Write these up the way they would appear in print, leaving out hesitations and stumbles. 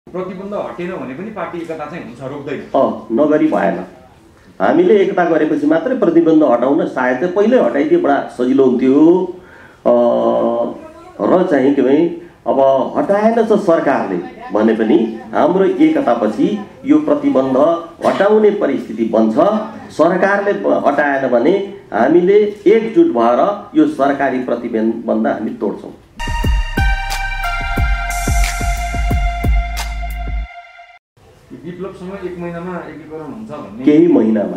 प्रतिबन्ध हटेन भने पनि पार्टी एकता चाहिँ हुन्छ, रोक्दैन। नगरी भएन। हामीले एकता गरेपछि मात्रै प्रतिबन्ध हटाउन सायद पहिल्यै हटाइदिए बडा सजिलो हुन्थ्यो। र चाहिँ के भए अब हटाएन छ सरकारले भने पनि हाम्रो एकतापछि यो प्रतिबन्ध हटाउने परिस्थिति बन्छ। सरकारले हटाएन भने हामीले एकजुट भएर यो सरकारी प्रतिबन्ध हामी तोड्छौँ। विप्लवसँग 1 महिनामा एकीकरण हुन्छ भन्ने केही महिनामा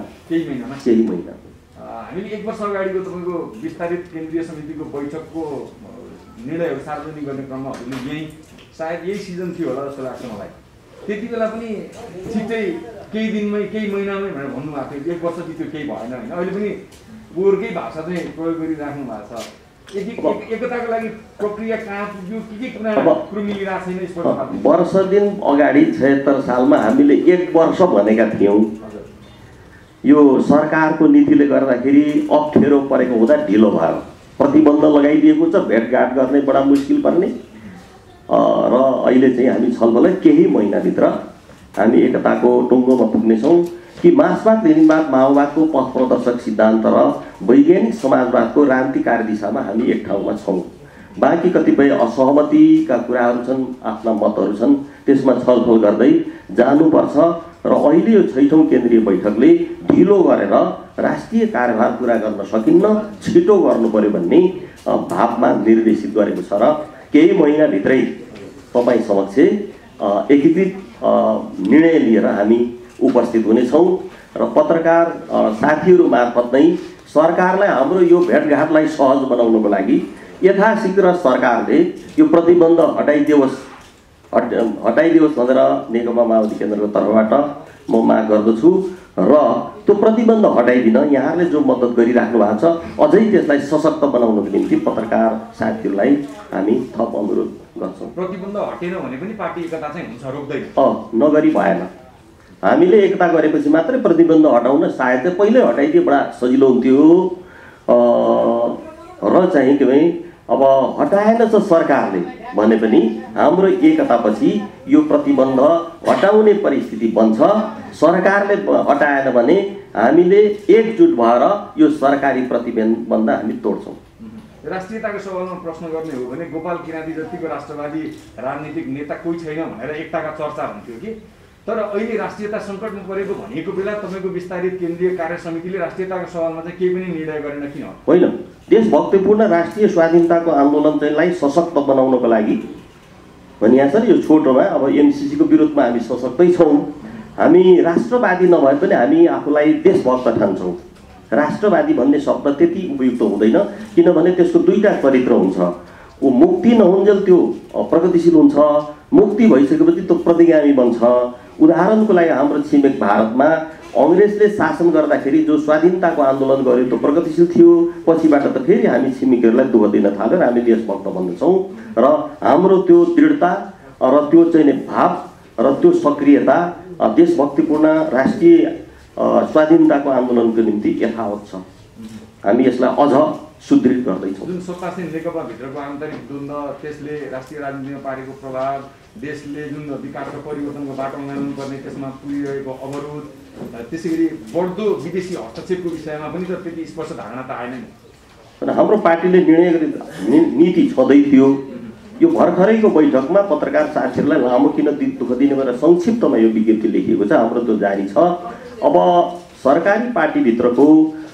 हामीले 1 वर्ष अगाडिको तपाईँको विस्तारित केन्द्रीय समितिको बैठकको निर्णयहरू सार्वजनिक गर्ने क्रममा यही सायद यही सिजन थियो होला जस्तो लाग्छ मलाई। त्यति बेला पनि छिट्टै केही दिनमै केही महिनामै भनेर भन्नुभएको थियो, 1 वर्ष बित्यो केही भएन होइन। अहिले पनि पोहोरकै भाषा चाहिँ प्रयोग गरिराख्नु भएको छ। एकताको लागि प्रक्रिया कहाँ पुग्यो, के कुरा मिलिरहेको छैन स्पष्ट। वर्ष दिन अगाडि 76 सालमा हामीले 1 वर्ष भनेका थियौँ। यो सरकारको नीतिले गर्दाखेरि अप्ठ्यारो परेको हुँदा ढिलो भयो, प्रतिबन्ध लगाइदिएको छ, भेटघाट गर्ने बडा मुस्किल पर्ने। र अहिले चाहिँ हामी छलफल केही महिनाभित्र हामी एकताको टुङ्गोमा पुग्नेछौँ कि मार्क्सवाद लेनिनवाद माओवादको पथ प्रदर्शक सिद्धान्त र वैज्ञानिक समाजवादको क्रान्तिकारी दिशामा हामी एक ठाउँमा छौँ। बाँकी कतिपय असहमतिका कुराहरू छन्, आफ्ना मतहरू छन्, त्यसमा छलफल गर्दै जानुपर्छ। र अहिले यो 6औं केन्द्रीय बैठकले ढिलो गरेर राष्ट्रिय कार्यभार पुरा गर्न सकिन्न, छिटो गर्नु पर्यो भन्ने भावमा निर्देशित गरेको छ। र केही महिनाभित्रै तपाईँ समक्ष एकीकृत निर्णय लिएर हामी उपस्थित हुनेछौँ। र पत्रकार साथीहरू मार्फत नै सरकारलाई हाम्रो यो भेटघाटलाई सहज बनाउनको लागि यथाशीघ्र सरकारले यो प्रतिबन्ध हटाइदियोस् भनेर नेकपा माओवादी केन्द्रको तर्फबाट म माग गर्दछु। र त्यो प्रतिबन्ध हटाइदिन यहाँहरूले जो मद्दत गरिराख्नु भएको छ अझै त्यसलाई सशक्त बनाउनको निम्ति पत्रकार साथीहरूलाई हामी थप अनुरोध गर्छौँ। प्रतिबन्ध हटेन भने पनि पार्टी एकता चाहिँ हुन्छ, रोक्दैन। नगरी भएन। हामीले एकता गरेपछि मात्रै प्रतिबन्ध हटाउन सायद पहिल्यै हटाइदिए बडा सजिलो हुन्थ्यो। र चाहिँ के भए अब हटाएन छ सरकारले भने पनि हाम्रो एकतापछि यो प्रतिबन्ध हटाउने परिस्थिति बन्छ। सरकारले हटाएन भने हामीले एकजुट भएर यो सरकारी प्रतिबन्ध हामी तोड्छौँ। राष्ट्रियताको सवालमा प्रश्न गर्ने हो भने गोपाल किराँती जतिको राष्ट्रवादी राजनीतिक नेता कोही छैन भनेर एकताका चर्चा हुन्थ्यो कि, तर अहिले राष्ट्रियता सङ्कटमा परेको भनेको बेला तपाईँको विस्तारित केन्द्रीय कार्य समितिले राष्ट्रियताको सवालमा चाहिँ केही पनि निर्णय गरेन किन? होइन, देशभक्तिपूर्ण राष्ट्रिय स्वाधीनताको आन्दोलन चाहिँलाई सशक्त बनाउनको लागि भनिया छ नि। यो छोटोमा अब एमसिसीको विरोधमा हामी सशक्तै छौँ। हामी राष्ट्रवादी नभए पनि हामी आफूलाई देशभक्त ठान्छौँ। राष्ट्रवादी भन्ने शब्द त्यति उपयुक्त हुँदैन, किनभने त्यसको दुईटा चरित्र हुन्छ। ऊ मुक्ति नहुन्जेल त्यो प्रगतिशील हुन्छ, मुक्ति भइसकेपछि त्यो प्रतिगामी बन्छ। उदाहरणको लागि हाम्रो छिमेक भारतमा अङ्ग्रेजले शासन गर्दाखेरि जो स्वाधीनताको आन्दोलन गर्यो त्यो प्रगतिशील थियो। पछिबाट त फेरि हामी छिमेकीहरूलाई दुःख दिन थाल्यो र हामी देशभक्त बन्दछौँ। र हाम्रो त्यो दृढता र त्यो चाहिँ भाव र त्यो सक्रियता देशभक्तिपूर्ण राष्ट्रिय स्वाधीनताको आन्दोलनको निम्ति यथावत छ। हामी यसलाई अझ सुदृढ गर्दैछौँ। जुन सत्तासीन नेकपाभित्रको आन्तरिक द्वन्द्व, त्यसले राष्ट्रिय राजनीतिमा पारेको प्रभाव, देशले जुन विकास र परिवर्तनको बाटोमा जानुपर्ने त्यसमा पुगिरहेको अवरोध, त्यसैगरी बढ्दो विदेशी हस्तक्षेपको विषयमा पनि त त्यति स्पष्ट धारणा त आएन नि। हाम्रो पार्टीले निर्णय गरे नीति छँदै थियो। यो भर्खरैको बैठकमा पत्रकार साथीहरूलाई लामो किन दुःख दिने भनेर संक्षिप्तमा यो विज्ञप्ति लेखिएको छ। हाम्रो त्यो जारी छ। अब सरकारी पार्टीभित्रको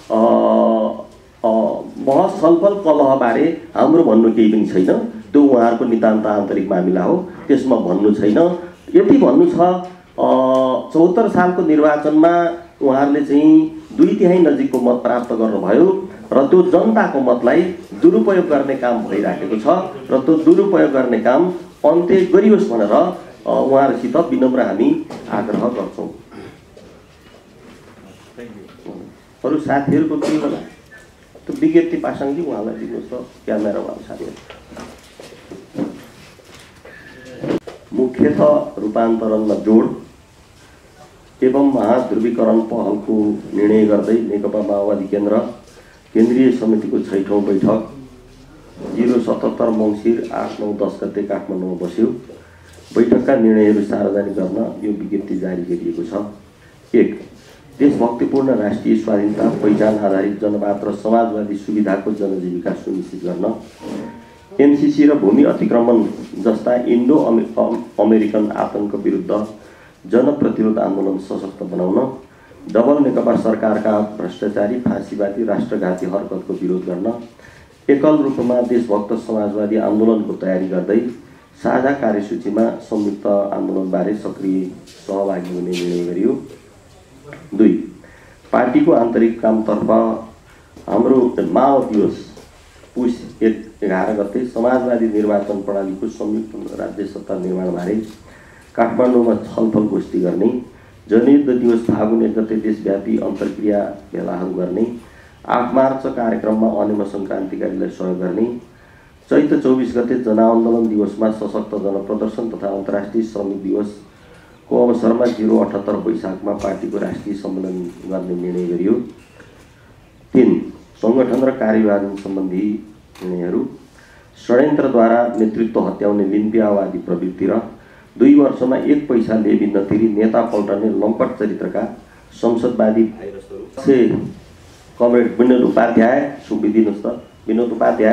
बहस छलफल कलहबारे हाम्रो भन्नु केही पनि छैन। त्यो उहाँहरूको नितान्त आन्तरिक मामिला हो, त्यसमा भन्नु छैन। यति भन्नु छ 74 सालको निर्वाचनमा उहाँहरूले चाहिँ 2/3 नजिकको मत प्राप्त गर्नुभयो र त्यो जनताको मतलाई दुरुपयोग गर्ने काम भइराखेको छ र त्यो दुरुपयोग गर्ने काम अन्त्य गरियोस् भनेर उहाँहरूसित विनम्र हामी आग्रह गर्छौँ। अरू साथीहरूको के होला त्यो विज्ञप्ति पासाङजी उहाँलाई दिनुहोस् त, क्यामेरा उहाँ साथीहरू। मुख्यतः रूपान्तरणमा जोड एवं महाध्रुवीकरण पहलको निर्णय गर्दै नेकपा माओवादी केन्द्र केन्द्रीय समितिको 6औं बैठक 077 मङ्सिर 8, 9, 10 गते काठमाडौँमा बस्यो। बैठकका निर्णयहरू सार्वजनिक गर्न यो विज्ञप्ति जारी गरिएको छ। 1. देशभक्तिपूर्ण राष्ट्रिय स्वाधीनता, पहिचान आधारित जनवाद र समाजवादी सुविधाको जनजीविका सुनिश्चित गर्न एमसीसी र भूमि अतिक्रमण जस्ता इन्डो अमेरिकन आतंक विरुद्ध जनप्रतिरोध आन्दोलन सशक्त बनाउन, डबल नेकपा सरकारका भ्रष्टाचारी फाँसीवादी राष्ट्रघाती हरकतको विरोध गर्न एकल रूपमा देशभक्त समाजवादी आन्दोलनको तयारी गर्दै साझा कार्यसूचीमा संयुक्त आन्दोलनबारे सक्रिय सहभागी हुने निर्णय गरियो। 2. पार्टीको आन्तरिक कामतर्फ हाम्रो माओ दिवस पुस 11 गते समाजवादी निर्वाचन प्रणालीको संयुक्त राज्य सत्ता निर्माणबारे काठमाडौँमा छलफल गोष्ठी गर्ने, जनयुद्ध दिवस फागुन 1 गते देशव्यापी अन्तर्क्रिया भेलाहरू गर्ने, 8 मार्च कार्यक्रममा अनेमसङ्घ क्रान्तिकारीलाई सहयोग गर्ने, चैत्र 24 गते जनआन्दोलन दिवसमा सशक्त जनप्रदर्शन तथा अन्तर्राष्ट्रिय श्रमिक दिवसको अवसरमा 078 वैशाखमा पार्टीको राष्ट्रिय सम्मेलन गर्ने निर्णय गरियो। 3. सङ्गठन र कार्यविभाजन सम्बन्धी निर्णयहरू। षड्यन्त्रद्वारा नेतृत्व हत्याउने लिम्पियावादी प्रवृत्ति र 2 वर्षमा 1 पैसा लेबी नतिरी नेता पल्टने लम्पट चरित्रका संसदवादी भाइरसहरू कमरेड विनोद उपाध्याय, सुम्बिदिनुहोस् त, विनोद उपाध्याय,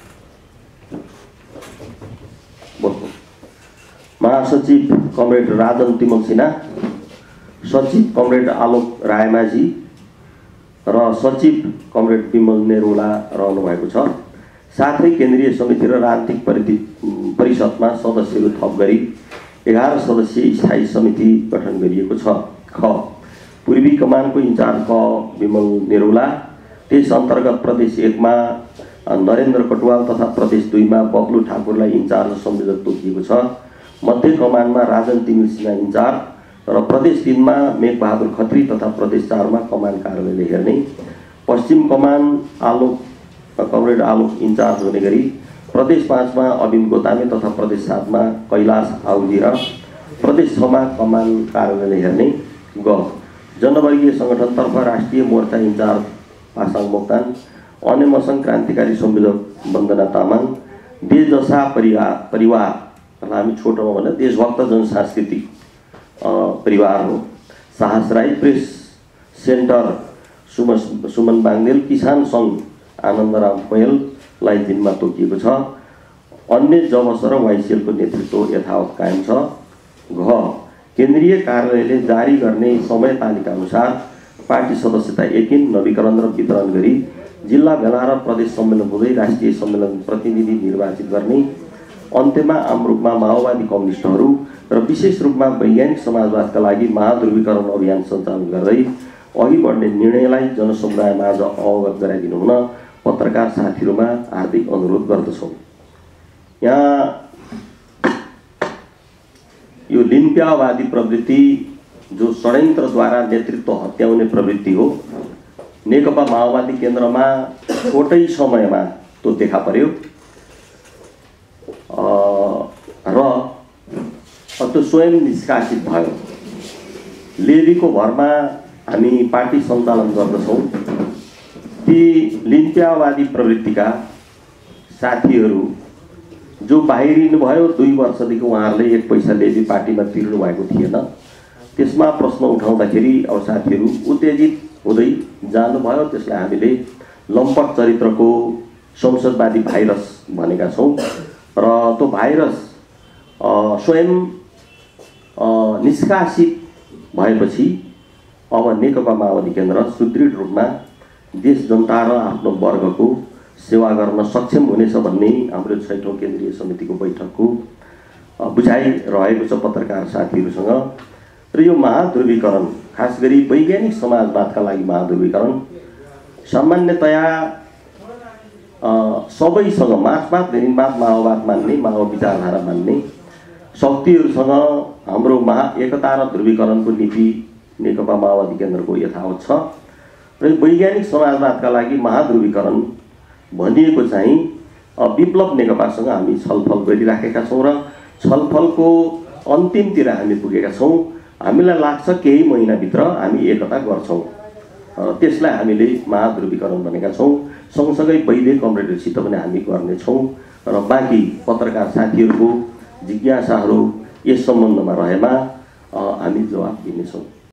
महासचिव कमरेड राजन तिमल सिन्हा, सचिव कमरेड आलोक रायमाझी र सचिव कमरेड विमल नेरुला रहनु भएको छ। साथै केन्द्रीय समिति र राजनीतिक परिषदमा सदस्यहरू थप गरी 11 सदस्यीय स्थायी समिति गठन गरिएको छ। ख. पूर्वी कमानको इन्चार्ज क विमल नेरुला, त्यस अन्तर्गत प्रदेश 1 मा नरेन्द्र कटुवाल तथा प्रदेश 2 मा बब्लु ठाकुरलाई इन्चार्ज संयोजक तोकिएको छ। मध्य कमानमा राजन तिमिल सिन्हा इन्चार्ज र प्रदेश 3 मा मेघबहादुर खत्री तथा प्रदेश 4 मा कमान कार्यालयले हेर्ने, पश्चिम कमान कमरेड आलोक इन्चार्ज हुने गरी प्रदेश 5 मा अबिन गोतामे तथा प्रदेश 7 मा कैलाश आउजी र प्रदेश 6 मा कमान कार्यालयले हेर्ने। ग. जनवर्गीय सङ्गठनतर्फ राष्ट्रिय मोर्चा इन्चार्ज पासाङ मोक्तान, अनेमसङ्घ क्रान्तिकारी संयोजक वन्दना तामाङ, देशजसा परिवार हामी छोटोमा भन्दा देशभक्त जनसांस्कृतिक परिवार हो, साहस राई, प्रेस सेन्टर सुमन बाङ्देल, किसान सङ्घ आनन्दराम पहेललाई जिम्मा तोकिएको छ। अन्य जमस र वाइसिएलको नेतृत्व यथावत कायम छ। घ. केन्द्रीय कार्यालयले जारी गर्ने समय तालिका अनुसार पार्टी सदस्यता एकिन, नवीकरण र वितरण गरी जिल्ला भेला र प्रदेश सम्मेलन हुँदै राष्ट्रिय सम्मेलन प्रतिनिधि निर्वाचित गर्ने, अन्त्यमा आम रूपमा माओवादी कम्युनिस्टहरू र विशेष रूपमा वैज्ञानिक समाजवादका लागि महाध्रुवीकरण अभियान सञ्चालन गर्दै अघि बढ्ने निर्णयलाई जनसमुदायमाझ अवगत गराइदिनु हुन पत्रकार साथीहरूमा हार्दिक अनुरोध गर्दछौँ। यहाँ यो लिम्पियावादी प्रवृत्ति जो षड्यन्त्रद्वारा नेतृत्व हत्याउने प्रवृत्ति हो, नेकपा माओवादी केन्द्रमा छोटै समयमा त्यो देखा पर्यो र त्यो स्वयं निष्कासित भयो। लेबीको भरमा हामी पार्टी सञ्चालन गर्दछौँ। ती लिम्पियावादी प्रवृत्तिका साथीहरू जो बाहिरिनु भयो, 2 वर्षदेखि उहाँहरूले 1 पैसा लेबी पार्टीमा तिर्नु भएको थिएन। त्यसमा प्रश्न उठाउँदाखेरि अब साथीहरू उत्तेजित हुँदै जानुभयो। त्यसलाई हामीले लम्पट चरित्रको संसदवादी भाइरस भनेका छौँ र त्यो भाइरस स्वयं निष्कासित भएपछि अब नेकपा माओवादी केन्द्र सुदृढ रूपमा देश जनता र आफ्नो वर्गको सेवा गर्न सक्षम हुनेछ भन्ने हाम्रो 6औं केन्द्रीय समितिको बैठकको बुझाइ रहेको छ पत्रकार साथीहरूसँग। र यो महाध्रुवीकरण, खास गरी वैज्ञानिक समाजवादका लागि महाध्रुवीकरण सामान्यतया सबैसँग मार्क्सवाद, लेनिनवाद, माओवाद मान्ने, माओ विचारधारा मान्ने शक्तिहरूसँग हाम्रो एकता र ध्रुवीकरणको नीति नेकपा माओवादी केन्द्रको यथावत छ। र वैज्ञानिक समाजवादका लागि महाध्रुवीकरण भनिएको चाहिँ विप्लव नेकपासँग हामी छलफल गरिराखेका छौँ र छलफलको अन्तिमतिर हामी पुगेका छौँ। हामीलाई लाग्छ केही महिनाभित्र हामी एकता गर्छौँ, त्यसलाई हामीले महाध्रुवीकरण भनेका छौँ। सँगसँगै वैद्य कमरेडहरूसित पनि हामी गर्नेछौँ र बाँकी पत्रकार साथीहरूको जिज्ञासाहरू यस सम्बन्धमा रहेमा हामी जवाफ दिनेछौँ।